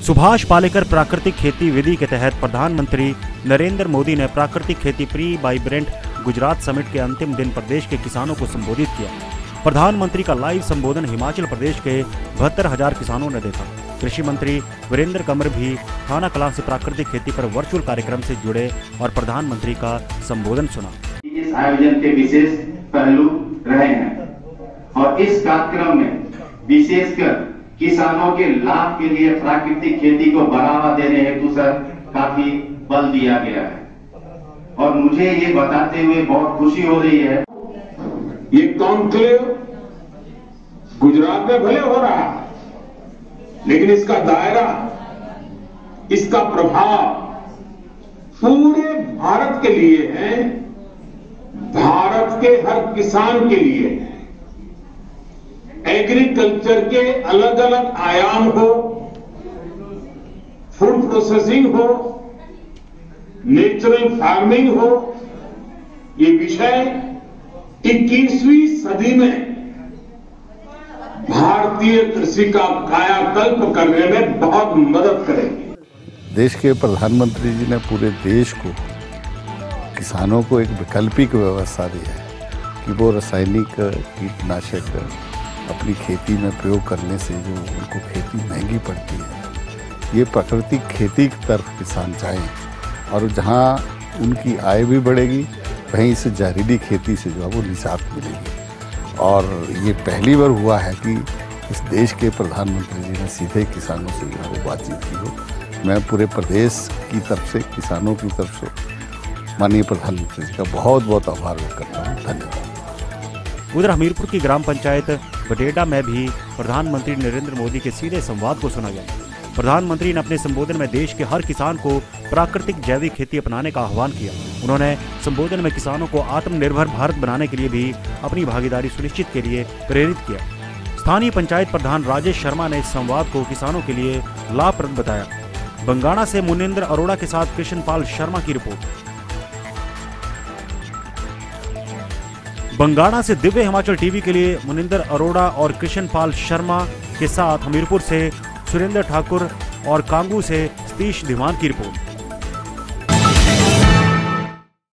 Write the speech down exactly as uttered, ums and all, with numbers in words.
सुभाष पालेकर प्राकृतिक खेती विधि के तहत प्रधानमंत्री नरेंद्र मोदी ने प्राकृतिक खेती प्री वाइब्रेंट गुजरात समिट के अंतिम दिन प्रदेश के किसानों को संबोधित किया। प्रधानमंत्री का लाइव संबोधन हिमाचल प्रदेश के बहत्तर हजार किसानों ने देखा। कृषि मंत्री वीरेंद्र कंवर भी थाना कलां से प्राकृतिक खेती पर वर्चुअल कार्यक्रम से जुड़े और प्रधानमंत्री का संबोधन सुना। इस आयोजन के विशेष पहलू रहे हैं और इस कार्यक्रम में विशेषकर किसानों के लाभ के लिए प्राकृतिक खेती को बढ़ावा देने हेतु सर काफी बल दिया गया है और मुझे ये बताते हुए बहुत खुशी हो रही है। ये कॉन्क्लेव गुजरात में भले हो रहा है, लेकिन इसका दायरा, इसका प्रभाव पूरे भारत के लिए है, भारत के हर किसान के लिए है। एग्रीकल्चर के अलग अलग आयाम हो, फूड प्रोसेसिंग हो, नेचुरल फार्मिंग हो, ये विषय इक्कीसवीं सदी में भारतीय कृषि का कायाकल्प करने में बहुत मदद करेगी। देश के प्रधानमंत्री जी ने पूरे देश को, किसानों को एक वैकल्पिक व्यवस्था दी है कि वो रासायनिक कीटनाशक अपनी खेती में प्रयोग करने से जो उनको खेती महंगी पड़ती है, ये प्राकृतिक खेती की तरफ किसान जाएं और जहां उनकी आय भी बढ़ेगी, वहीं से जहरीली खेती से जो है वो निजात मिलेगी। और ये पहली बार हुआ है कि इस देश के प्रधानमंत्री जी ने सीधे किसानों से जो है वो बातचीत की हो। मैं पूरे प्रदेश की तरफ से, किसानों की तरफ से माननीय प्रधानमंत्री जी का बहुत बहुत आभार व्यक्त करता हूँ। धन्यवाद। उधर हमीरपुर की ग्राम पंचायत बडेडा में भी प्रधानमंत्री नरेंद्र मोदी के सीधे संवाद को सुना गया। प्रधानमंत्री ने अपने संबोधन में देश के हर किसान को प्राकृतिक जैविक खेती अपनाने का आह्वान किया। उन्होंने संबोधन में किसानों को आत्मनिर्भर भारत बनाने के लिए भी अपनी भागीदारी सुनिश्चित के लिए प्रेरित किया। स्थानीय पंचायत प्रधान राजेश शर्मा ने इस संवाद को किसानों के लिए लाभप्रद बताया। बंगाणा से मुनिंदर अरोड़ा के साथ कृष्णपाल शर्मा की रिपोर्ट। बंगाणा से दिव्य हिमाचल टीवी के लिए मुनिंदर अरोड़ा और कृष्णपाल शर्मा के साथ हमीरपुर से सुरेंद्र ठाकुर और कांगू से सतीश धीमान की रिपोर्ट।